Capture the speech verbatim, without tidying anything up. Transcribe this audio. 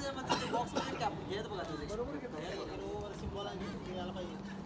त्याच्यामध्ये बॉक्समध्ये कॅप घेत बघा त्याचे बरोबर घेतो. बरोबर सिम्बॉल आहे, घ्यायला पाहिजे.